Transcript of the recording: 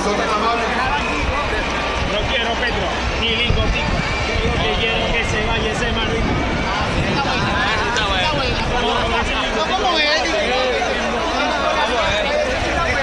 son tan amables. No quiero, Pedro, ni lingotico. Yo lo que quiero es